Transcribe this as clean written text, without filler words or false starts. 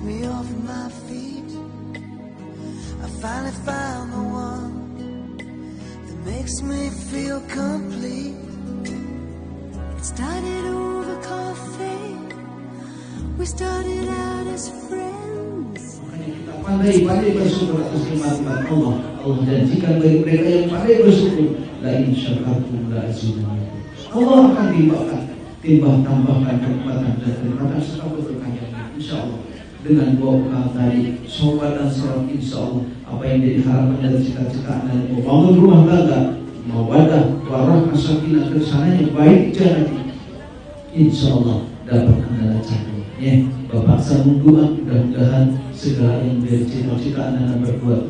me off my feet. I finally found the one that makes me feel complete. It started over coffee. We started out as friends. Pandai-pandai bersyukur atas nikmat Allah. Allah janjikan bagi mereka yang pandai bersyukur, la in syakartum la azidannakum. Allah akan tambahkan kenikmatan dan kenikmatan serta keberkahan. Insyaallah dengan dua bekal tadi, sholat dan salat, insyaallah apa yang jadi harapan dan cita-cita Anda mau bangun rumah tangga, mawaddah, warahmah, sakinah, kesananya baik jannati, insyaallah dapat Anda capai. Ya, Bapak saya mendoa mudah-mudahan segala yang menjadi cita-cita Anda berbuat